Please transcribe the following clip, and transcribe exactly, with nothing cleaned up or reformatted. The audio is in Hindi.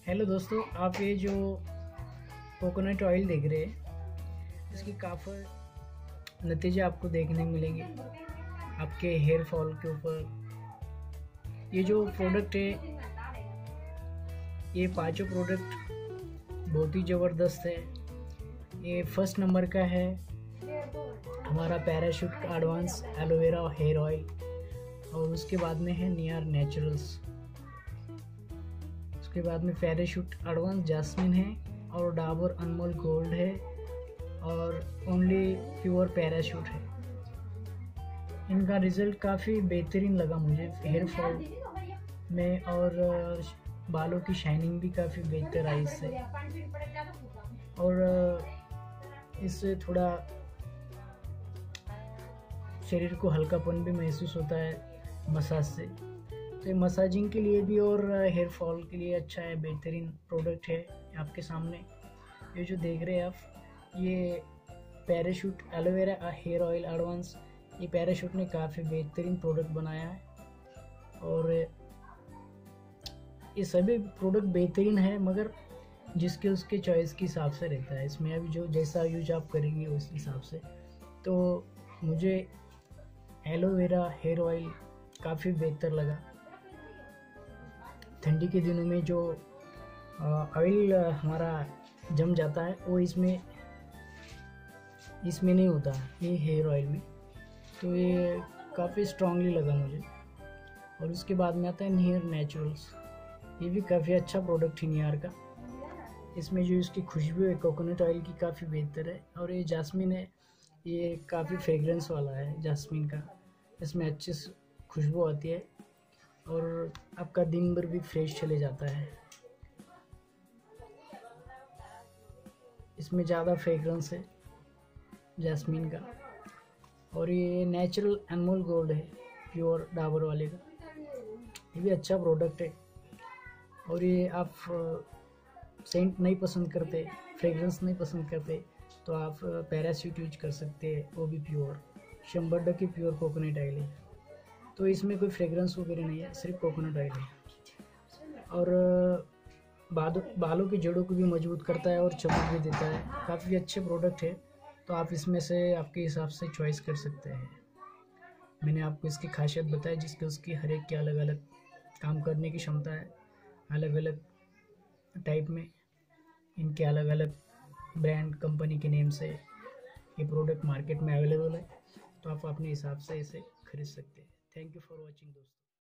हेलो दोस्तों, आप ये जो कोकोनट ऑयल देख रहे हैं, इसकी काफ़ी नतीजे आपको देखने को मिलेंगे आपके हेयर फॉल के ऊपर। ये जो प्रोडक्ट है, ये पांचों प्रोडक्ट बहुत ही ज़बरदस्त है। ये फर्स्ट नंबर का है हमारा Parachute advance aloe vera hair oil, और उसके बाद में है नियर नेचुरल्स, उसके बाद में पैराशूट एडवांस जैस्मिन है, और डाबर अनमोल गोल्ड है, और ओनली प्योर पैराशूट है। इनका रिज़ल्ट काफ़ी बेहतरीन लगा मुझे हेयर फॉल में, और बालों की शाइनिंग भी काफ़ी बेहतर आई इससे, और इससे थोड़ा शरीर को हल्कापन भी महसूस होता है मसाज से। तो मसाजिंग के लिए भी और हेयर फॉल के लिए अच्छा है, बेहतरीन प्रोडक्ट है आपके सामने। ये जो देख रहे हैं आप, ये Parachute aloe vera hair oil advance, ये पैराशूट ने काफ़ी बेहतरीन प्रोडक्ट बनाया है, और ये सभी प्रोडक्ट बेहतरीन है, मगर जिसके उसके चॉइस के हिसाब से रहता है। इसमें अभी जो जैसा यूज आप करेंगे उस हिसाब से। तो मुझे एलोवेरा हेयर ऑयल काफ़ी बेहतर लगा। ठंडी के दिनों में जो ऑयल हमारा जम जाता है वो इसमें इसमें नहीं होता, ये हेयर ऑयल में। तो ये काफ़ी स्ट्रांगली लगा मुझे। और उसके बाद में आता है नियर नेचुरल्स, ये भी काफ़ी अच्छा प्रोडक्ट है नियर का। इसमें जो इसकी खुशबू है कोकोनट ऑयल की काफ़ी बेहतर है, और ये जास्मिन है, ये काफ़ी फ्रेगरेंस वाला है जास्मिन का। इसमें अच्छी खुशबू आती है, और आपका दिन भर भी फ्रेश चले जाता है। इसमें ज़्यादा फ्रेगरेंस है जैस्मिन का, और ये नेचुरल अनमोल गोल्ड है प्योर डाबर वाले का। ये भी अच्छा प्रोडक्ट है। और ये आप सेंट नहीं पसंद करते, फ्रेगरेंस नहीं पसंद करते, तो आप पैराशूट यूज कर सकते हैं, वो भी प्योर शंबर डे की प्योर कोकोनट ऑयल है। तो इसमें कोई फ्रेगरेंस वगैरह नहीं है, सिर्फ कोकोनट ऑयल है। और बालों बालों की जड़ों को भी मजबूत करता है और चमक भी देता है। काफ़ी अच्छे प्रोडक्ट है, तो आप इसमें से आपके हिसाब से चॉइस कर सकते हैं। मैंने आपको इसकी खासियत बताई, जिसके उसकी हर एक की अलग अलग काम करने की क्षमता है, अलग अलग टाइप में। इनके अलग अलग ब्रांड कंपनी के नेम से ये प्रोडक्ट मार्केट में अवेलेबल है, तो आप अपने हिसाब से इसे खरीद सकते हैं। थैंक यू फॉर वॉचिंग दोस्तों।